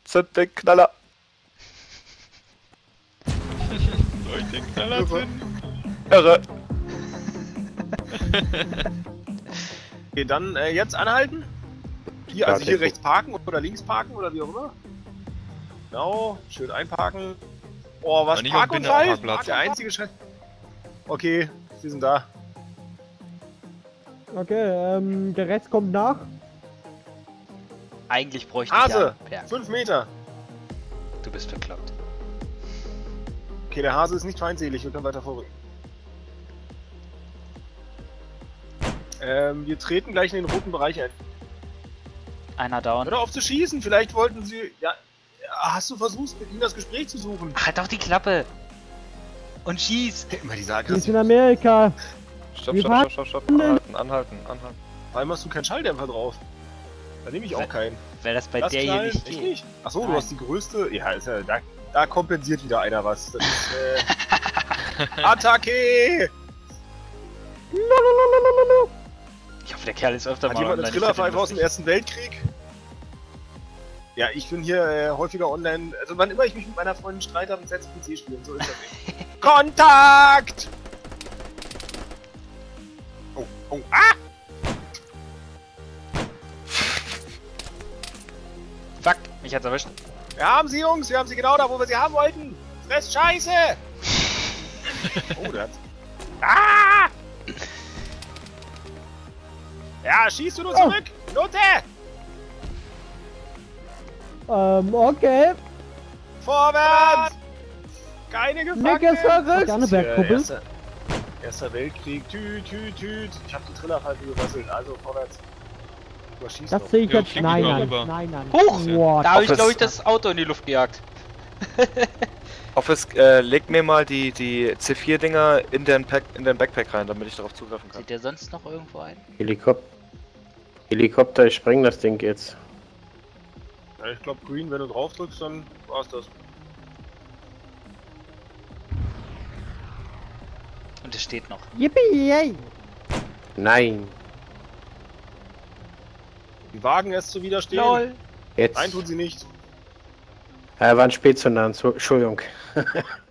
Zünd den Knaller. Soll ich den Knaller zünden? Irre. Okay, dann jetzt anhalten. Hier, also hier rechts parken oder links parken oder wie auch immer. Genau, schön einparken. Oh, was? Nicht auf dem Parkunfall? Parkplatz. Der einzige Schritt. Okay, Sie sind da. Okay, der Rest kommt nach. Eigentlich bräuchte ich Hase, ja Berg. 5 Meter. Du bist bekloppt. Okay, der Hase ist nicht feindselig, wir können weiter vorrücken. Wir treten gleich in den roten Bereich ein. Einer down. Hör auf zu schießen, vielleicht wollten Sie... Ja, hast du versucht, mit ihm das Gespräch zu suchen? Ach, halt doch die Klappe! Und schieß! Immer diese Die ist Aggression. in Amerika. Stopp, Wir stopp, stopp, stopp, stopp. Anhalten, anhalten, anhalten. Vor allem hast du keinen Schalldämpfer drauf. Da nehme ich auch keinen. Weil das bei Das der hier knallen? nicht Echt geht. nicht? Achso, du Nein. hast die größte... Ja, ist ja da kompensiert wieder einer was. Das ist, Attacke! Ich hoffe, der Kerl ist öfter Hat mal jemand eine online. Ich find Trillerpfeife den aus dem lustig. Ersten Weltkrieg? Ja, ich bin hier häufiger online. Also wann immer ich mich mit meiner Freundin streite, habe ich selbst PC spielen. So ist das nicht. Kontakt! Oh, oh, ah! Fuck, mich hat's erwischt. Wir haben sie, Jungs! Wir haben sie genau da, wo wir sie haben wollten! Fress Scheiße! Oh, der hat's. Ah! Ja, schießt du nur zurück! Note! Okay. Vorwärts! Keine Nick ist Gefangenen! verrückt. Gerne Bergkuppel. Erster Weltkrieg, tüt. Ich hab die Trillerpfeife gerasselt, also vorwärts. Überschießt Das noch. sehe ich Ja, jetzt. flieg Nein, mal nein, rüber. nein, nein. Huch! What? Da habe ich, Office. glaube ich, das Auto in die Luft gejagt. Office, leg mir mal die C4-Dinger in den Backpack rein, damit ich darauf zugreifen kann. Sieht der sonst noch irgendwo ein? Helikopter, ich spreng das Ding jetzt. Ja, ich glaube Green, wenn du drauf drückst, dann war's das. Und es steht noch. Yippie, yay. Nein, Die wagen es zu widerstehen. LOL! jetzt. Nein, tun sie nicht. War ein Spätzünder, Entschuldigung.